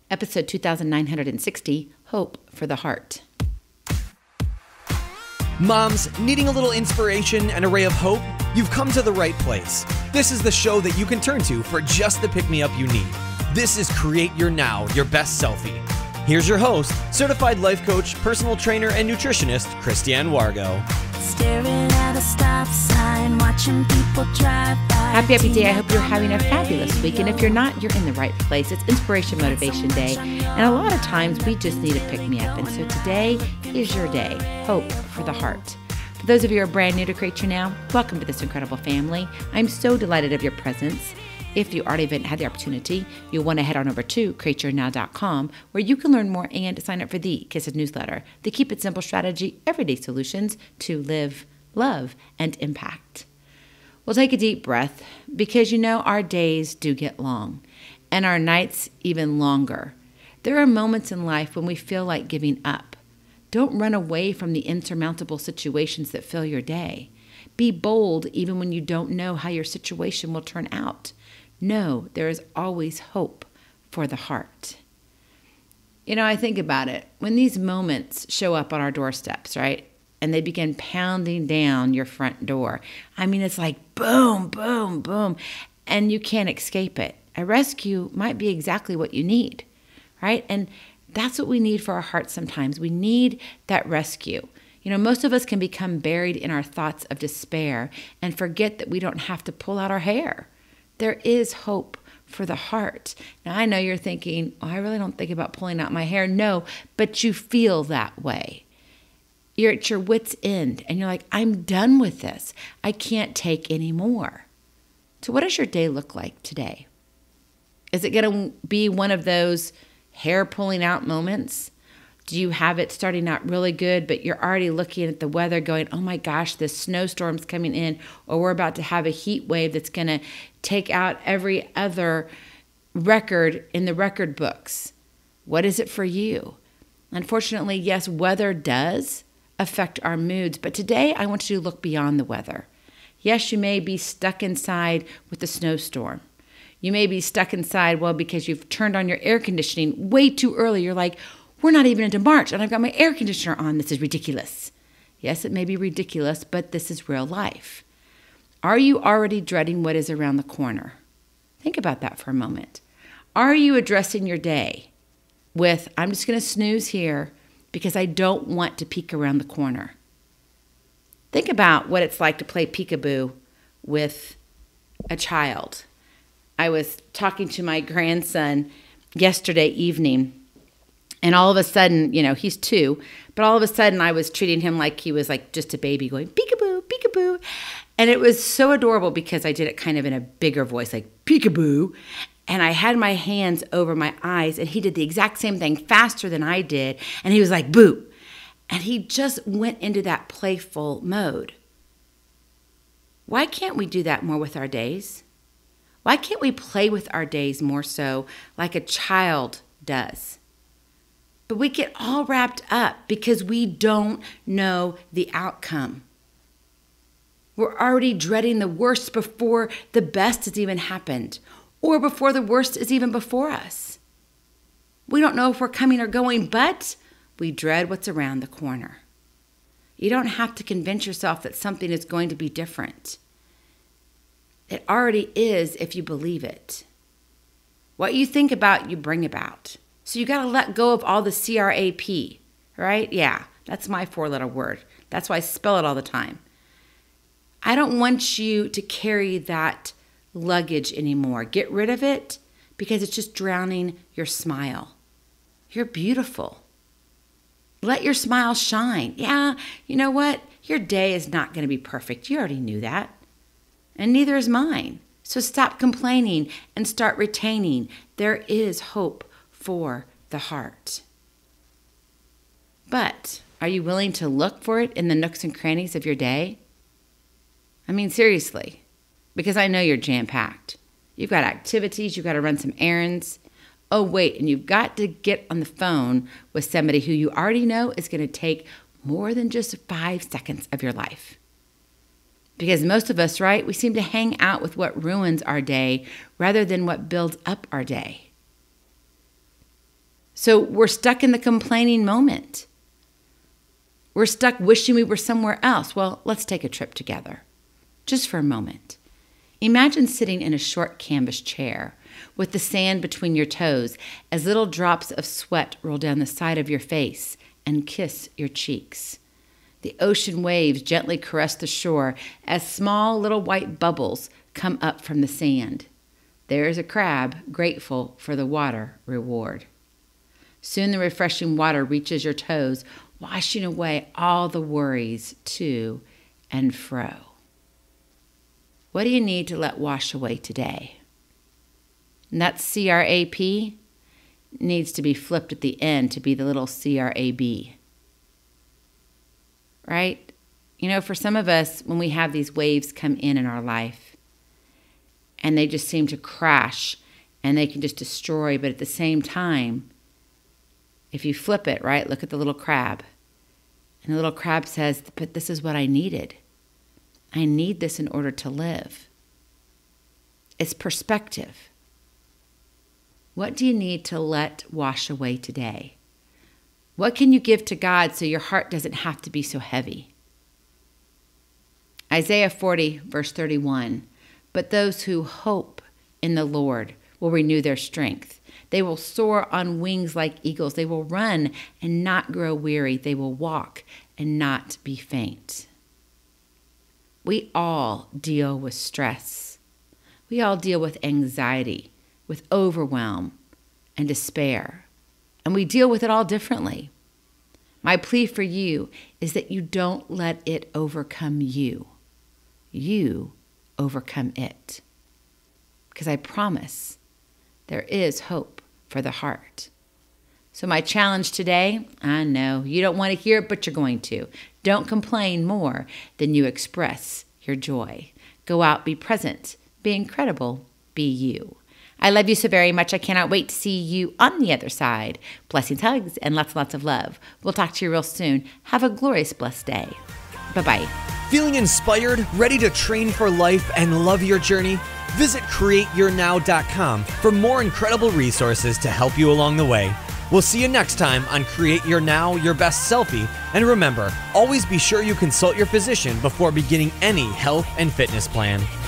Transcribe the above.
episode 2960, Hope for the Heart. Moms, needing a little inspiration and a ray of hope? You've come to the right place. This is the show that you can turn to for just the pick-me-up you need. This is Create Your Now, Your Best Selfie. Here's your host, certified life coach, personal trainer, and nutritionist, Christiane Wargo. Staring at a stop sign, watching people drive by. Happy day. I hope you're having a fabulous week. And if you're not, you're in the right place. It's Inspiration Motivation Day. And a lot of times we just need a pick-me-up. And so today is your day. Hope for the heart. For those of you who are brand new to Create Your Now, welcome to this incredible family. I'm so delighted of your presence. If you already haven't had the opportunity, you'll want to head on over to createyournow.com, where you can learn more and sign up for the Kisses newsletter, the Keep It Simple Strategy, everyday solutions to live, love, and impact. We'll take a deep breath because our days do get long and our nights even longer. There are moments in life when we feel like giving up. Don't run away from the insurmountable situations that fill your day. Be bold even when you don't know how your situation will turn out. No, there is always hope for the heart. I think about it. When these moments show up on our doorsteps, right? And they begin pounding down your front door. It's like boom, boom, boom. And you can't escape it. A rescue might be exactly what you need, right? And that's what we need for our hearts sometimes. We need that rescue. Most of us can become buried in our thoughts of despair and forget that we don't have to pull out our hair. There is hope for the heart. Now, I know you're thinking, I really don't think about pulling out my hair. No, but you feel that way. You're at your wit's end, and you're like, I'm done with this. I can't take any more. So what does your day look like today? Is it going to be one of those hair pulling out moments? Do you have it starting out really good, but you're already looking at the weather going, oh my gosh, this snowstorm's coming in, or we're about to have a heat wave that's going to take out every other record in the record books? What is it for you? Unfortunately, yes, weather does affect our moods, but today I want you to look beyond the weather. Yes, you may be stuck inside with the snowstorm. You may be stuck inside, because you've turned on your air conditioning way too early. You're like, we're not even into March, and I've got my air conditioner on. This is ridiculous. Yes, it may be ridiculous, but this is real life. Are you already dreading what is around the corner? Think about that for a moment. Are you addressing your day with, I'm just going to snooze here because I don't want to peek around the corner? Think about what it's like to play peekaboo with a child. I was talking to my grandson yesterday evening, and all of a sudden, he's 2, but all of a sudden I was treating him like he was like just a baby going, peekaboo, peekaboo. And it was so adorable because I did it kind of in a bigger voice, like peekaboo. And I had my hands over my eyes, and he did the exact same thing faster than I did. And he was like, boo. And he just went into that playful mode. Why can't we do that more with our days? Why can't we play with our days more so like a child does? But we get all wrapped up because we don't know the outcome. We're already dreading the worst before the best has even happened, or before the worst is even before us. We don't know if we're coming or going, but we dread what's around the corner. You don't have to convince yourself that something is going to be different. It already is if you believe it. What you think about, you bring about. So you got to let go of all the CRAP, right? Yeah, that's my 4-letter word. That's why I spell it all the time. I don't want you to carry that luggage anymore. Get rid of it because it's just drowning your smile. You're beautiful. Let your smile shine. Yeah, you know what? Your day is not going to be perfect. You already knew that. And neither is mine. So stop complaining and start retaining. There is hope for the heart. But are you willing to look for it in the nooks and crannies of your day? Seriously, because I know you're jam-packed. You've got activities, you've got to run some errands. Oh, wait, and you've got to get on the phone with somebody who you already know is going to take more than just 5 seconds of your life. Because most of us, right, we seem to hang out with what ruins our day rather than what builds up our day. So we're stuck in the complaining moment. We're stuck wishing we were somewhere else. Well, let's take a trip together, just for a moment. Imagine sitting in a short canvas chair with the sand between your toes as little drops of sweat roll down the side of your face and kiss your cheeks. The ocean waves gently caress the shore as small little white bubbles come up from the sand. There's a crab grateful for the water reward. Soon the refreshing water reaches your toes, washing away all the worries to and fro. What do you need to let wash away today? And that C-R-A-P needs to be flipped at the end to be the little C-R-A-B. Right? You know, for some of us, when we have these waves come in our life, and they just seem to crash, and they can just destroy, but at the same time, if you flip it, right, look at the little crab. And the little crab says, but this is what I needed. I need this in order to live. It's perspective. What do you need to let wash away today? What can you give to God so your heart doesn't have to be so heavy? Isaiah 40, verse 31, but those who hope in the Lord will renew their strength. They will soar on wings like eagles. They will run and not grow weary. They will walk and not be faint. We all deal with stress. We all deal with anxiety, with overwhelm and despair. And we deal with it all differently. My plea for you is that you don't let it overcome you. You overcome it. Because I promise there is hope for the heart. So my challenge today, I know you don't want to hear it, but you're going to. Don't complain more than you express your joy. Go out, be present, be incredible, be you. I love you so very much. I cannot wait to see you on the other side. Blessings, hugs, and lots of love. We'll talk to you real soon. Have a glorious, blessed day. Bye-bye. Feeling inspired, ready to train for life and love your journey? Visit createyournow.com for more incredible resources to help you along the way. We'll see you next time on Create Your Now, Your Best Selfie. And remember, always be sure you consult your physician before beginning any health and fitness plan.